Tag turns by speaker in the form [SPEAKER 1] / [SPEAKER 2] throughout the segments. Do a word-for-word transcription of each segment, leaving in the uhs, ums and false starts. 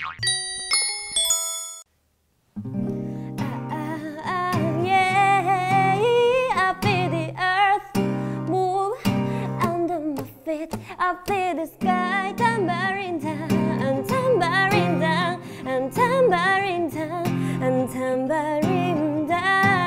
[SPEAKER 1] I feel the sky tambourine down, tambourine down, and tambourine down, and tambourine down.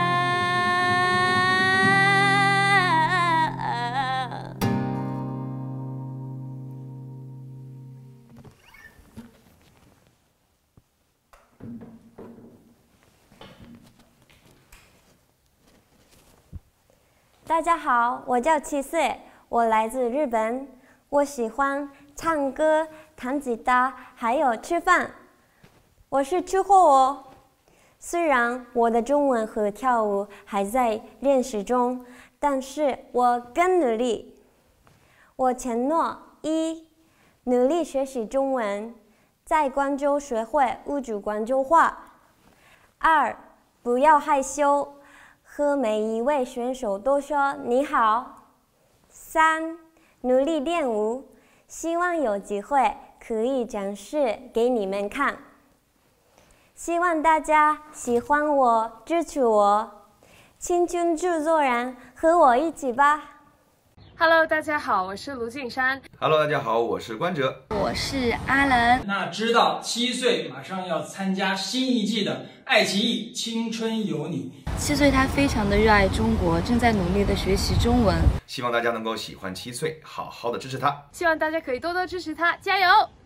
[SPEAKER 1] 大家好，我叫七岁，我来自日本。 我喜欢唱歌、弹吉他，还有吃饭。我是吃货哦。虽然我的中文和跳舞还在练习中，但是我更努力。我承诺：一、努力学习中文，在广州学会五句广州话；二、不要害羞，和每一位选手都说你好；三。 努力练舞，希望有机会可以展示给你们看。希望大家喜欢我，支持我。青春制作人，和我一起吧。
[SPEAKER 2] Hello， 大家好，我是卢靖姗。
[SPEAKER 3] Hello， 大家好，我是关喆。
[SPEAKER 4] 我是阿兰。
[SPEAKER 5] 那知道七岁马上要参加新一季的爱奇艺《青春有你》。
[SPEAKER 4] 七岁他非常的热爱中国，正在努力的学习中文。
[SPEAKER 3] 希望大家能够喜欢七岁，好好的支持他。
[SPEAKER 2] 希望大家可以多多支持他，加油！